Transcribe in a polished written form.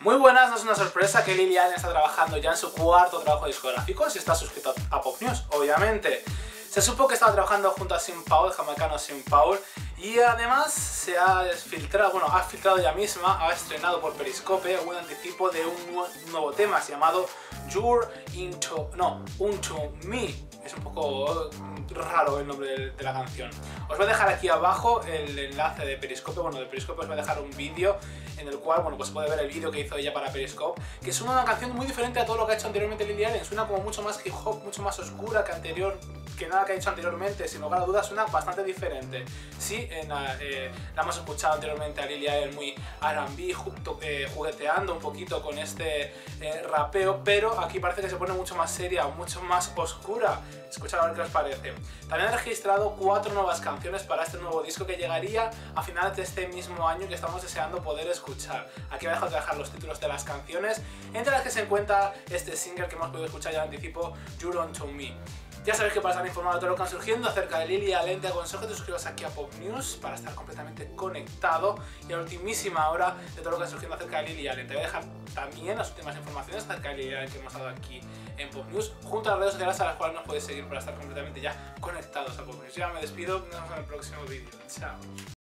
Muy buenas, no es una sorpresa que Lily Allen está trabajando ya en su cuarto trabajo discográfico, si está suscrito a Pop News, obviamente. Se supo que estaba trabajando junto a Sean Paul, el jamaicano Sean Paul, y además se ha filtrado, bueno, ha filtrado ella misma, ha estrenado por Periscope un anticipo de un nuevo tema llamado You're Into Me. Es un poco raro el nombre de la canción. Os voy a dejar aquí abajo el enlace de Periscope. Bueno, de Periscope os voy a dejar un vídeo en el cual, bueno, pues se puede ver el vídeo que hizo ella para Periscope, que es una canción muy diferente a todo lo que ha hecho anteriormente Lily Allen. Suena como mucho más hip hop, mucho más oscura que nada que ha hecho anteriormente. Sin lugar a dudas suena bastante diferente. Sí, la hemos escuchado anteriormente a Lily Allen muy R&B, jugueteando un poquito con este rapeo, pero aquí parece que se pone mucho más seria, mucho más oscura. Escuchad a ver qué os parece. También he registrado 4 nuevas canciones para este nuevo disco que llegaría a finales de este mismo año, que estamos deseando poder escuchar. Aquí voy a dejar los títulos de las canciones, entre las que se encuentra este single que hemos podido escuchar ya en anticipo, You're Into Me. Ya sabéis que para estar informado de todo lo que va surgiendo acerca de Lily Allen, te aconsejo que te suscribas aquí a Pop News para estar completamente conectado y a la ultimísima hora de todo lo que va surgiendo acerca de Lily Allen. Te voy a dejar también las últimas informaciones acerca de Lily Allen que hemos dado aquí en Pop News, junto a las redes sociales a las cuales nos puedes seguir para estar completamente ya conectados a Pop News. Ya me despido, nos vemos en el próximo vídeo. Chao.